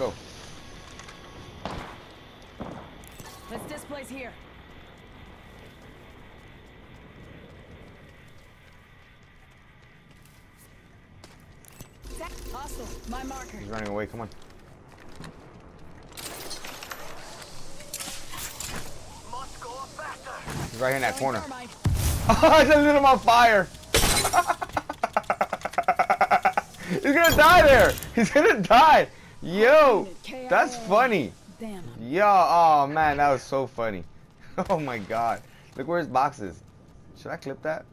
go. Let's displace here. Hostile, my marker. He's running away. Come on. Must go faster. He's right here in that corner. Thermite. Oh, I just lit him on fire. He's gonna die there. He's gonna die. Yo, that's funny. Damn. Yo, oh man, that was so funny. Oh my god. Look where his box is. Should I clip that?